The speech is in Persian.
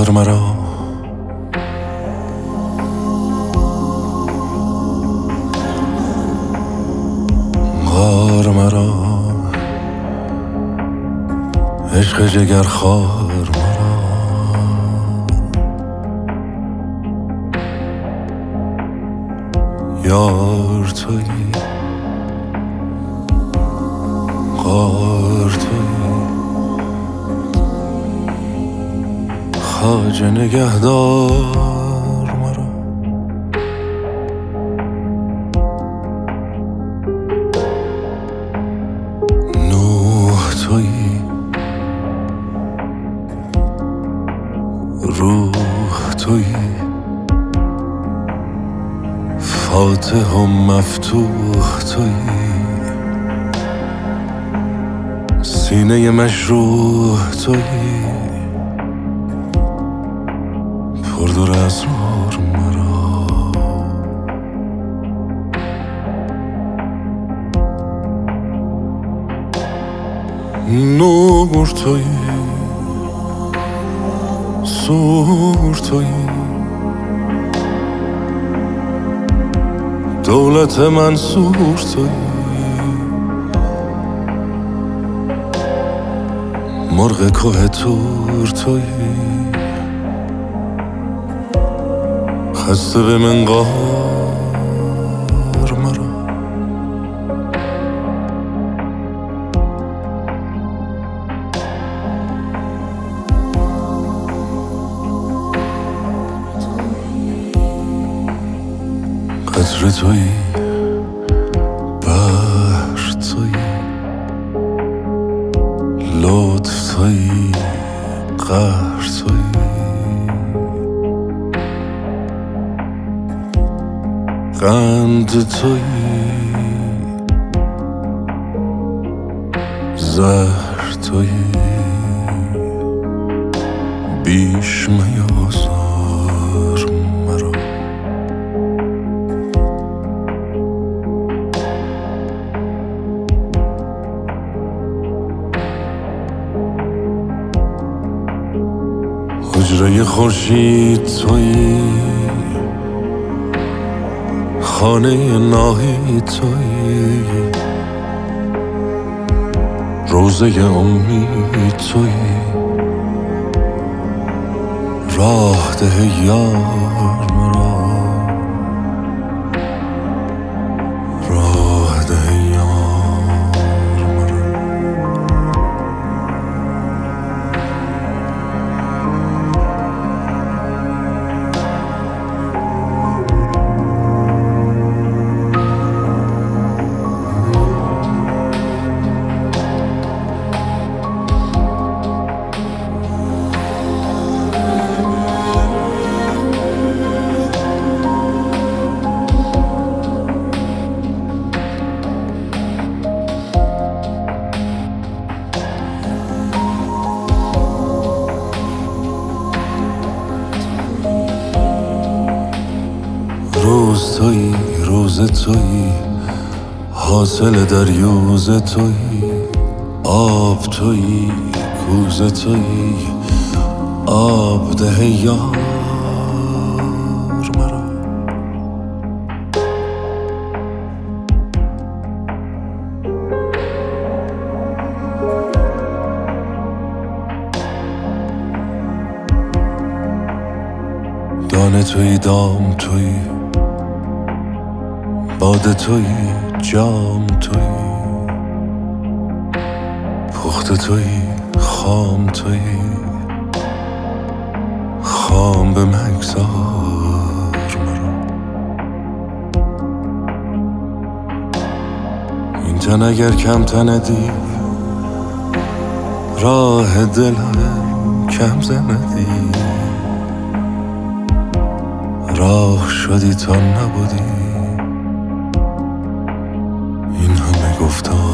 غار مرا غار مرا عشق جگر خار مرا یار تویی غار تویی خواجه نگهدار مرا نوح تویی روح تویی فاتح و مفتوح تویی سینه مشروح تویی پردر اسرار مرا نور تویی سور تویی دولت منصور تویی مرغ کوه تور تویی خسته به منقار مرا قطره تویی بحر تویی لطف تویی قهر تویی قند تویی زهر تویی بیش میازار مرا حجره خورشید تویی خانه ناهید تویی روزه امید تویی راه ده یار مرا راه ده یار مرا روز تویی روز تویی حاصل دریوز تویی آب تویی کوزه تویی آب ده یار مرا دانه تویی دام تویی باده تویی جام تویی پخته تویی خام تویی خام به مگذار مرا این تن اگر کم تندی راه دلم کم زندی راه شدی تا نبودی این همه گفتار